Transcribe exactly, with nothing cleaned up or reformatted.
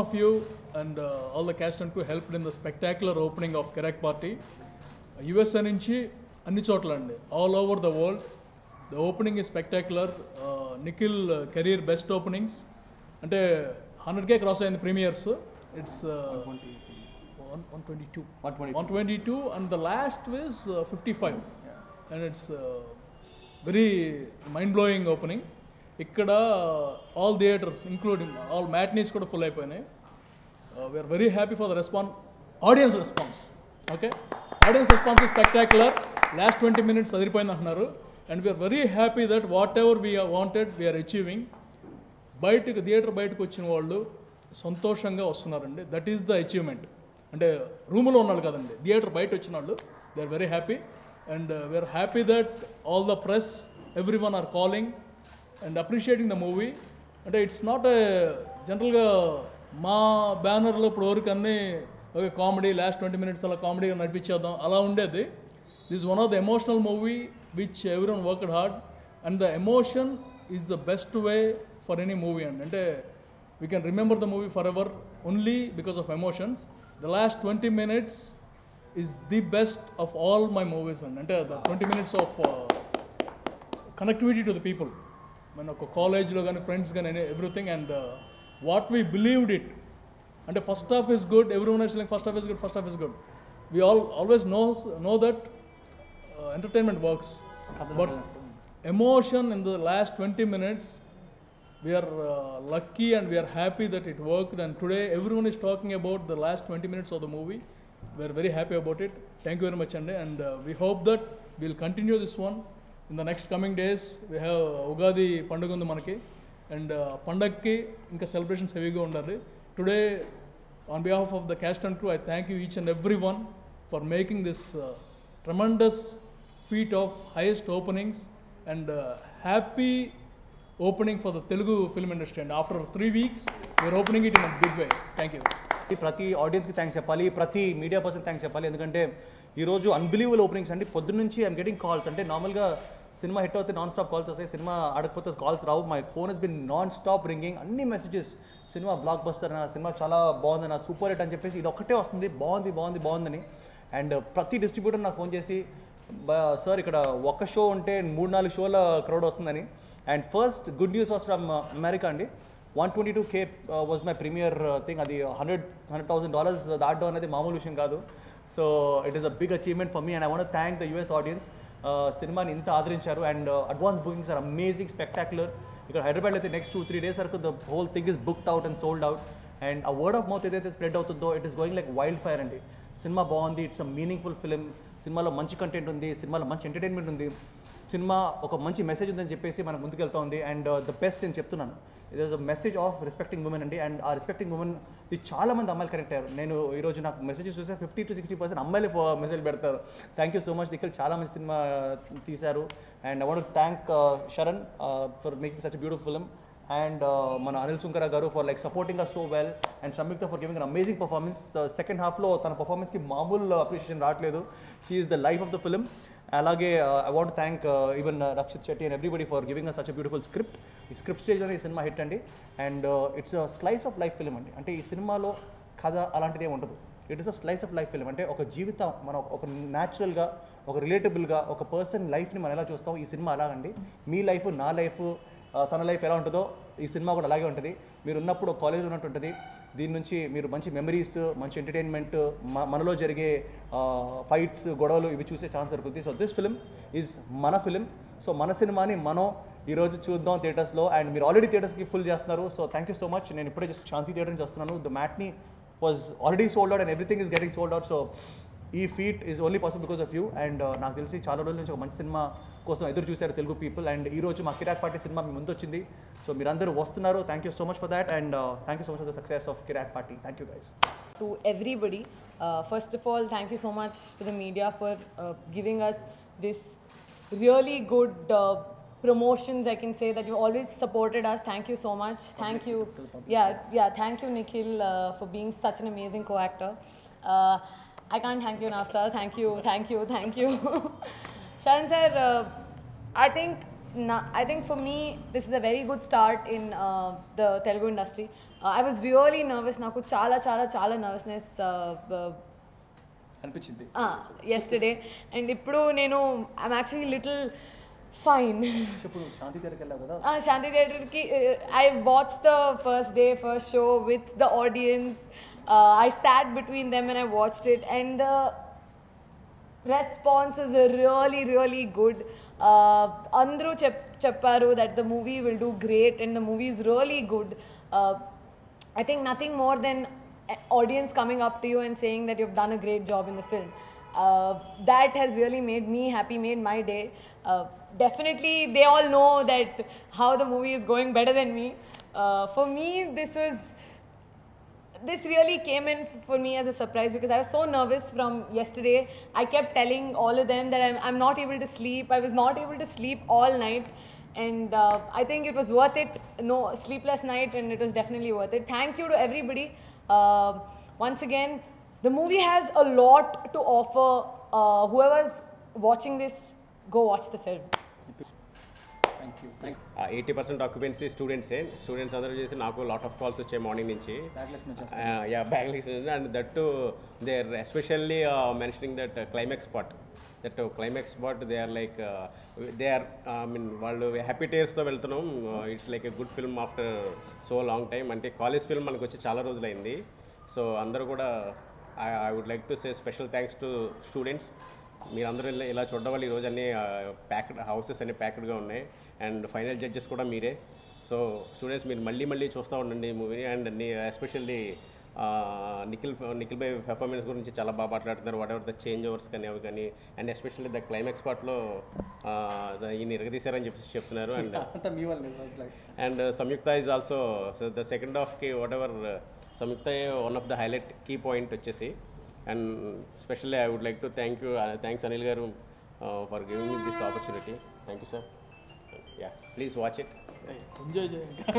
of you and uh, all the cast and crew helped in the spectacular opening of Kirak Party. U S A నుంచి అన్ని చోట్ల అండి, all over the world. The opening is spectacular. Uh, Nikhil uh, career best openings. అంటే hundred K cross అయింది premieres. It's one twenty-two. one twenty-two and the last was uh, fifty-five. Yeah. And it's uh, very mind-blowing opening. ఇక్కడ all theaters including all matinees కూడా full అయిపోయినాయి. Uh, we are very happy for the response, audience response. Okay, audience response is spectacular. Last twenty minutes అదిరిపోయింది అంటున్నారు. And we are very happy that whatever we have wanted we are achieving. బయటకు theatre బయటకు వచ్చిన వాళ్ళు సంతోషంగా వస్తున్నారండి. That is the achievement. అంటే రూమ్లో ఉన్నాడు కదండి, థియేటర్ బయట వచ్చిన వాళ్ళు they are very happy. And we're happy that all the press every one are calling and appreciating the movie. అంటే ఇట్స్ నాట్ ఏ జనరల్గా మా బ్యానర్లో ఇప్పుడు వరకు అన్నీ okay comedy last twenty minutes అలా కామెడీగా నడిపించేద్దాం అలా ఉండేది. This one of the emotional movie which every one worked hard and the emotion is the best way for any movie అండి. అంటే we can remember the movie forever only because of emotions. The last twenty minutes is the best of all my movies అండి. అంటే the twenty minutes of connectivity to the people, మన ఒక కాలేజ్లో కానీ friends కానీ everything. And what we believed it అంటే first half is good, every one is like first half is good, first half is good. We all always knows no that entertainment works, but emotion in the last twenty minutes we are uh, lucky and we are happy that it worked. And today everyone is talking about the last twenty minutes of the movie. We are very happy about it. Thank you very much Ande. And uh, we hope that we will continue this one in the next coming days. We have Ugadi Pandaga undi manaki, and uh, Pandagki inka celebrations heavyga undali. Today on behalf of the cast and crew I thank you each and everyone for making this uh, tremendous feat of highest openings and uh, happy opening for the Telugu film industry. And after three weeks we are opening it in a big way. Thank you. ప్రతి ఆడియన్స్కి thanks చెప్పాలి, ప్రతి media person thanks చెప్పాలి. ఎందుకంటే ఈరోజు unbelievable openings అండి. పొద్దున్న నుంచి ఐఎమ్ గెటింగ్ కాల్స్. అంటే నార్మల్గా సినిమా హిట్ అవుతే నాన్ స్టాప్ కాల్స్ వస్తాయి, సినిమా ఆడకపోతే కాల్స్ రావు. My phone has been non stop ringing. అన్ని మెసేజెస్, సినిమా బ్లాక్ బస్టర్ అన్న, సినిమా చాలా బాగుందన్న, సూపర్ హిట్ అని చెప్పేసి ఇది ఒక్కటే వస్తుంది, బాగుంది బాగుంది బాగుందని. అండ్ ప్రతి డిస్ట్రిబ్యూటర్ నాకు ఫోన్ చేసి సార్ ఇక్కడ ఒక్క షో ఉంటే మూడు నాలుగు షోల క్రౌడ్ వస్తుందని. And first good news was from America అండి. One twenty two K was my premiere thing. అది హండ్రెడ్ హండ్రెడ్ థౌసండ్ డాలర్స్ దాటడం అనేది మామూలు విషయం కాదు. So it is a big achievement for me and I want thank the US audience. సినిమాని ఇంత ఆదరించారు and advance bookings are amazing, spectacular. ఇక్కడ హైదరాబాద్లో అయితే నెక్స్ట్ టూ త్రీ డేస్ వరకు the whole thing is booked out and sold out. And ఆ word of mouth ఏదైతే spread అవుతుందో it is going like wildfire అండి. సినిమా బాగుంది, ఇట్స్ అ మీనింగ్ఫుల్ ఫిలిం. సినిమాలో మంచి కంటెంట్ ఉంది, సినిమాలో మంచి ఎంటర్టైన్మెంట్ ఉంది, సినిమా ఒక మంచి మెసేజ్ ఉందని చెప్పేసి మనం ముందుకెళ్తా ఉంది. అండ్ ద బెస్ట్ నేను చెప్తున్నాను, it is a message of respecting women అండి. అండ్ ఆ రెస్పెక్టింగ్ ఉమెన్ ఇది చాలా మంది అమ్మాయిలు కనెక్ట్ అయ్యారు. నేను ఈరోజు నాకు మెసేజెస్ చూస్తే ఫిఫ్టీ టు సిక్స్టీ పర్సెంట్ అమ్మాయిలు మెసేజ్ పెడతారు. Thank you so much Nikhil, చాలా మంచి సినిమా తీశారు. And I want thank Sharan for making such beautiful film. And uh, mana Anil Sunkara garu for like supporting us so well, and Shamyukta for giving an amazing performance. Uh, second half lo tana performance ki maamul appreciation raatledu. She is the life of the film. Alage uh, I want to thank uh, even uh, Rakshit Shetty and everybody for giving us such a beautiful script. Ee script stage lo ee cinema hit andi, and uh, it's a slice of life film andi. Ante ee cinema lo kada alantide undadu. It is a slice of life film. అంటే ఒక జీవితం మనం ఒక న్యాచురల్గా, ఒక రిలేటబుల్గా ఒక person లైఫ్ని మనం ఎలా చూస్తాం, ఈ సినిమా అలాగండి. మీ లైఫ్, నా లైఫ్, తన లైఫ్ ఎలా ఉంటుందో ఈ సినిమా కూడా అలాగే ఉంటుంది. మీరు ఉన్నప్పుడు కాలేజ్లో ఉన్నట్టు ఉంటుంది. దీని నుంచి మీరు మంచి మెమరీస్, మంచి ఎంటర్టైన్మెంట్, మనలో జరిగే ఫైట్స్, గొడవలు ఇవి చూసే ఛాన్స్ దొరుకుతుంది. సో దిస్ ఫిలిం ఈజ్ మన ఫిలిం. సో మన సినిమాని మనం ఈరోజు చూద్దాం థియేటర్స్లో. అండ్ మీరు ఆల్రెడీ థియేటర్స్కి ఫుల్ చేస్తున్నారు. So thank you so much. నేను ఇప్పుడే జస్ట్ శాంతి థియేటర్ నుంచి వస్తున్నాను. The matinee was already sold out and everything is getting sold out. So ఈ feat is only possible because of you. And నాకు తెలిసి చాలా రోజుల నుంచి ఒక మంచి సినిమా కోసం ఎదురు చూశారు తెలుగు పీపుల్. అండ్ ఈరోజు మా కిరాక్ పార్టీ సినిమా మీ ముందు వచ్చింది. సో మీరందరూ వస్తున్నారు. Thank you so much for that. And thank you so much for the success of Kirrak Party. Thank you guys. To everybody, uh, first of all, thank you so much for the media for uh, giving us this really good uh, promotions. I can say that you always supported us. Thank you so much. Thank you. Yeah, yeah. Thank you, Nikhil, uh, for being such an amazing co-actor. Uh, I can't thank you enough, sir. Thank you, thank you, thank you. Sharan sir, uh, I think, I think for me, this is a very good start in uh, the Telugu industry. I was really nervous, నాకు చాలా చాలా చాలా nervousness అనిపించింది yesterday, and ఇప్పుడు నేను I'm actually little fine. చెప్పు, శాంతి థియేటర్కి వెళ్ళావు కదా? శాంతి థియేటర్కి I watch the first day first show with the audience. I sat between them and I watched it, and the response is really really good. అందరూ చెప్ చెప్పారు that the movie will do great and the movie is really good. uh, I think nothing more than audience coming up to you and saying that you've done a great job in the film. Uh, that has really made me happy, made my day. Uh, definitely, they all know that how the movie is going better than me. Uh, for me, this was this really came in for me as a surprise because I was so nervous from yesterday. I kept telling all of them that I'm, I'm not able to sleep. I was not able to sleep all night, and uh, I think it was worth it. No sleepless night, and it was definitely worth it. Thank you to everybody. Uh, once again, the movie has a lot to offer. Uh, whoever's watching this, go watch the film. Thank you. Eighty percent occupancy స్టూడెంట్సే students అందరూ చేసి నాకు lot of calls వచ్చాయి morning నుంచి. Yeah back and that to they are especially mentioning that climax spot that climax spot they are like they are I mean వాళ్ళు happy టేర్స్తో వెళ్తున్నాం. It's like a good film after so long time. అంటే college film మనకు వచ్చి చాలా రోజులైంది. So అందరూ కూడా I I would like to say special thanks to students. మీరందరూ ఇలా ఇలా చూడడం వల్ల ఈరోజు అన్నీ ప్యాక్డ్ హౌసెస్ అన్నీ ప్యాక్డ్గా ఉన్నాయి, అండ్ ఫైనల్ జడ్జెస్ కూడా మీరే. సో స్టూడెంట్స్ మీరు మళ్ళీ మళ్ళీ చూస్తూ ఉండండి ఈ మూవీని. And especially Nikhil Nikhil by performance గురించి చాలా బాగా మాట్లాడుతున్నారు. Whatever the changeovers కానీ అవి కానీ, అండ్ ఎస్పెషల్లీ ద క్లైమాక్స్ పార్ట్లో ఈయన ఇరగదీశారని చెప్పేసి చెప్తున్నారు. And and Samyuktha is also the second హాఫ్కి whatever Samyuktha one of the highlight key point వచ్చేసి. And especially I would like to thank you, uh, thanks Anil Garu uh, for giving me this opportunity. Thank you, sir. Yeah, please watch it. Enjoy చేయండి.